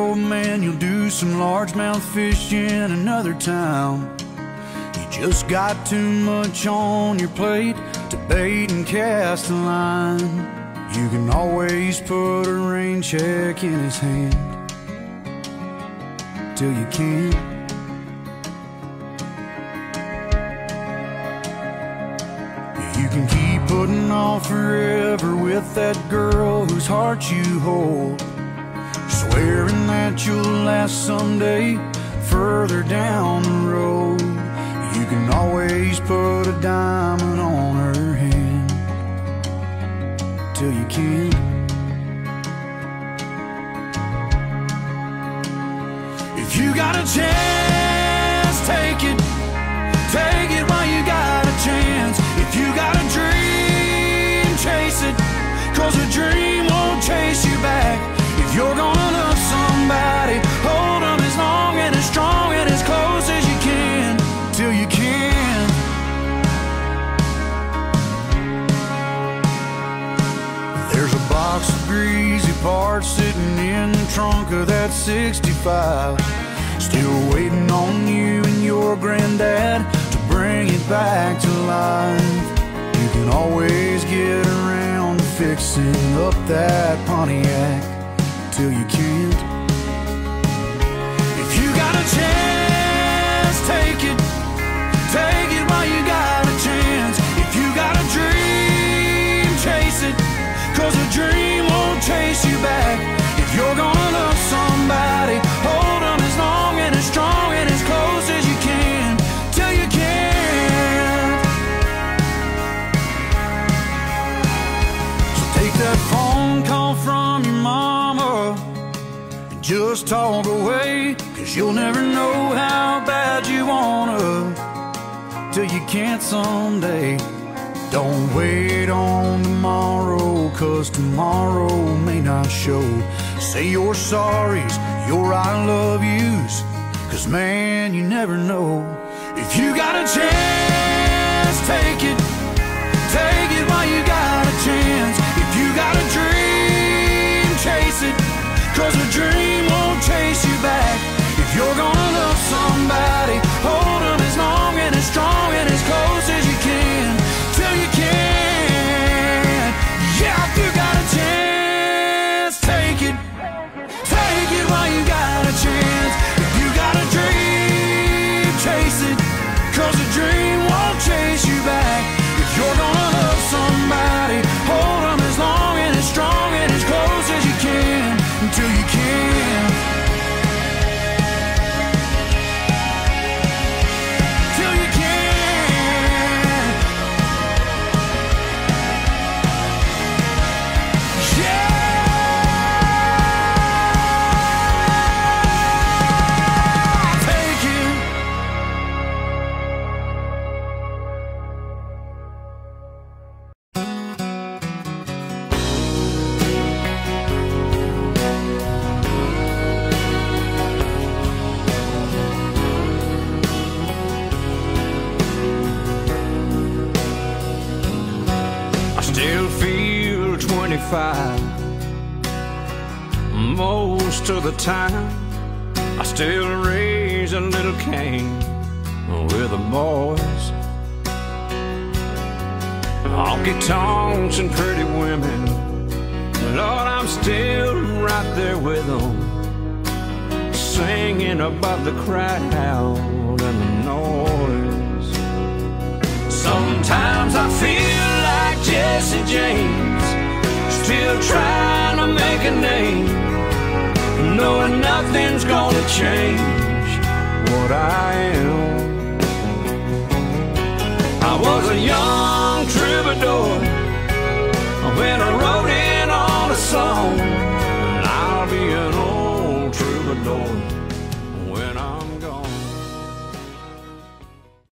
old man, you'll do some largemouth fishing in another town. You just got too much on your plate to bait and cast a line. You can always put a rain check in his hand till you can't. You can keep putting off forever with that girl whose heart you hold, swearing that you'll last someday further down the road. You can always put a diamond on her hand till you can't. If you got a chance, take it. Take it while you got a chance. If you got a dream, chase it, 'cause a dream won't chase you back. If you're gonna love somebody, hold them as long and as strong and as close as you can till you can. There's a box of greasy parts sitting in the trunk of that 65, still waiting on you and your granddad to bring it back to life. You can always get around to fixing up that Pontiac till you can't. If you got a chance, take it. Take it while you got a chance. If you got a dream, chase it, 'cause a dream won't chase you back. If you're gonna love somebody, hold them as long and as strong and as close as you can till you can't. So take that phone call from your mama and just talk away, 'cause you'll never know how bad you wanna till you can't someday. Don't wait on tomorrow, 'cause tomorrow may not show. Say your sorries, your I love yous, 'cause man, you never know. If you got a chance, take it. Take it while you got a chance. If you got a dream, chase it, 'cause a dream won't chase you back. If you're gonna love somebody, hold them as long and as strong and as close as you can till you can. Yeah, if you got a chance, take it. Take it while you got a chance. If you got a dream, chase it, 'cause a dream won't chase you back. If you're gonna love somebody, hold them as long and as strong and as close as you can until you can. Till you can. Yeah. Take it. I still feel 25 most of the time. I still raise a little Cain with the boys. Honky tonks and pretty women, Lord, I'm still right there with them, singing above the crowd and the noise. Sometimes I feel like Jesse James, still trying to make a name, knowing nothing's gonna change what I am. I was a young